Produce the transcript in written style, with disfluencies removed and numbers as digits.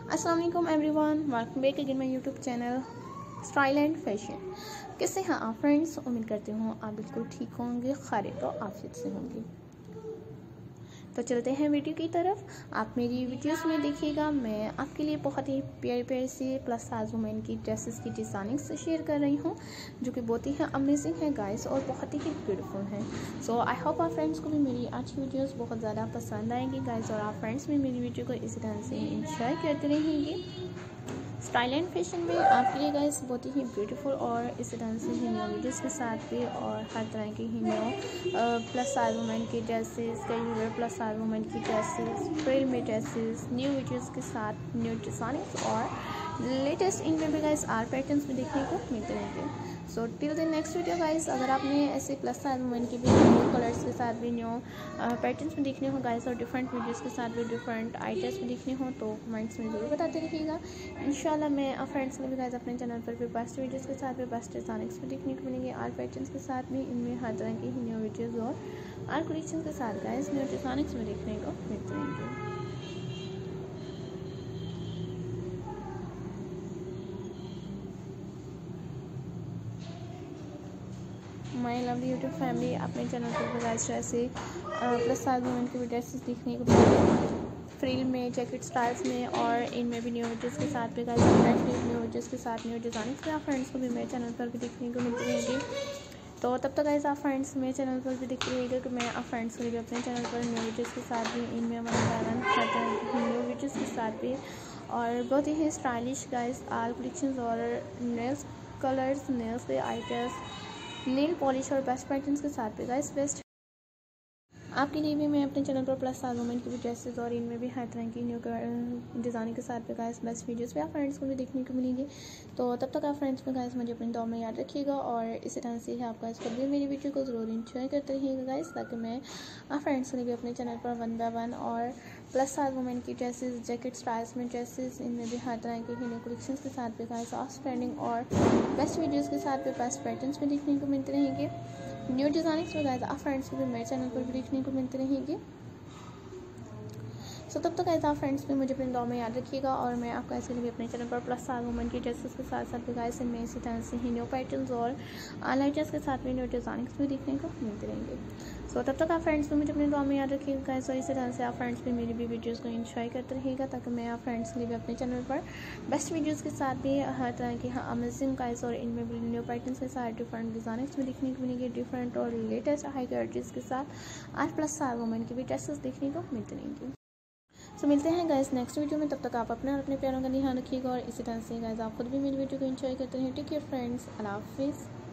अस्सलाम वालेकुम everyone, welcome back again my YouTube channel style and fashion. कैसे हैं आप फ्रेंड्स? उम्मीद करती हूँ आप बिल्कुल ठीक होंगे, खैरियत और आफियत से होंगे। तो चलते हैं वीडियो की तरफ। आप मेरी वीडियोस में देखिएगा, मैं आपके लिए बहुत ही प्यारे प्यारे से प्लस साइज वुमेन की ड्रेसेस की डिज़ाइनिंग से शेयर कर रही हूँ, जो कि बहुत ही अमेजिंग है गाइस और बहुत ही ब्यूटीफुल है। सो आई होप आप फ्रेंड्स को भी मेरी आज की वीडियोस बहुत ज़्यादा पसंद आएंगी गाइस, और आप फ्रेंड्स भी मेरी वीडियो को इसी तरह से इंजॉय करते रहेंगे। स्टाइल एंड फैशन में आपके लिए गाइस बहुत ही ब्यूटीफुल और इसी तरह से ही न्यू वीडियोज़ के साथ भी और हर तरह की ही न्यू प्लस साइज वुमेन की dresses, casual plus size women की ड्रेसेस, फ्रिल में ड्रेसेस, न्यू वीडियोज़ के साथ न्यू डिज़ाइनिंग्स और लेटेस्ट इनमें भी गाइस आर पैटर्न्स भी देखने को मिलते रहेंगे। So till the next video guys, अगर आपने ऐसे प्लस साइज वुमेन की भी न्यू कलर्स के साथ भी न्यू पैटर्न्स में देखने हो गाइस और डिफरेंट वीडियोस के साथ भी डिफरेंट आइटम्स में देखने हो तो कमेंट्स में ज़रूर बताते रहिएगा। इंशाल्लाह मैं फ्रेंड्स में भी गाइस अपने चैनल पर भी बेस्ट वीडियोस के साथ भी बेस्ट डिज़ाइनिंग्स भी देखने को मिलेंगे, आर पैटर्न्स के साथ भी इनमें हर तरह की न्यू वीडियोज़ और आर कलेक्शन के साथ गाइस न्यू डिज़ाइनिंग्स भी देखने को मिलते रहेंगे। माय लवली यूट्यूब फैमिली, अपने चैनल पर भी गाइस ऐसे प्लस साइज वुमेन की भी ड्रेसेस देखने को मिलेंगे, फ्रिल में, जैकेट स्टाइल्स में और इनमें भी न्यू वीडियोज़ के साथ भी गाइस न्यू वीडियोज़ के साथ न्यू डिज़ाइनिंग्स भी आप फ्रेंड्स को भी मेरे चैनल पर भी देखने को मिलती रहेंगी। तो तब तक गाइस आप फ्रेंड्स मेरे चैनल पर भी देखते रहिएगा कि मैं आप फ्रेंड्स को भी अपने चैनल पर न्यू वीडियोज़ के साथ भी इनमें न्यू वीडियोज़ के साथ भी और बहुत ही स्टाइलिश गाइस आल कलेक्शंस और नेल्स कलर्स, नेल्स के आइटम्स, नेल पॉलिश और बेस्ट पैटर्न्स के साथ भी गाइस बेस्ट आपके लिए भी मैं अपने चैनल पर प्लस साइज वुमेन की भी ड्रेसेस और इनमें भी हर तरह की न्यू डिज़ाइनिंग के साथ भी गाइस बेस्ट वीडियोस भी आप फ्रेंड्स को भी देखने को मिलेंगे। तो तब तक आप फ्रेंड्स में गाइस मुझे अपनी दुआ में याद रखिएगा और इसी तरह से ही आप गाइस कभी भी मेरी वीडियो को ज़रूर इंजॉय करते रहिएगा गाइस, ताकि मैं आप फ्रेंड्स को भी अपने चैनल पर 1 बाय 1 और प्लस साइज वुमेन की ड्रेसेस, जैकेट स्टाइल्स में ड्रेसेस, इनमें भी हर तरह के न्यू कलेक्शंस के साथ भी गाइस आउटस्टैंडिंग और बेस्ट वीडियोज़ के साथ भी बेस्ट पैटर्न्स में देखने को मिलते रहेंगे। न्यू डिज़ाइनिंग्स वगैरह आप फ्रेंड्स को भी मेरे चैनल पर भी देखने को मिलते रहेंगे। सो तब तक आप फ्रेंड्स भी मुझे अपने दुआ में याद रखिएगा और मैं आपका ऐसे भी अपने चैनल पर प्लस साइज वुमेन की ड्रेसेस के साथ साथ भी गाइस इनमें इसी तरह से ही न्यू पैटर्न्स और आइलाइटर्स के साथ भी न्यू डिज़ाइनिंग्स भी देखने को मिलते रहेंगे। सो तब तक आप फ्रेंड्स भी मुझे अपने दुआ में याद रखिएगा गाइस, और इसी तरह से आप फ्रेंड्स भी मेरी भी वीडियोज़ को एंजॉय करते रहिएगा, ताकि मैं आप फ्रेंड्स के लिए भी अपने चैनल पर बेस्ट वीडियोज़ के साथ भी हर तरह की अमेजिंग गाइस और इनमें भी न्यू पैटर्न्स के साथ डिफरेंट डिज़ाइनिंग्स भी देखने को मिलेंगे, डिफरेंट और लेटेस्ट हाई क्वालिटीज़ के साथ आज प्लस साइज वुमेन की भी ड्रेसेस देखने को मिलते रहेंगे। सो मिलते हैं गाइस नेक्स्ट वीडियो में, तब तक आप अपने और अपने प्यारों का ध्यान रखिएगा और इसी तरह से गाइस आप खुद भी मेरी वीडियो को एंजॉय करते हैं। टेक केयर फ्रेंड्स, अल्लाह हाफिज़।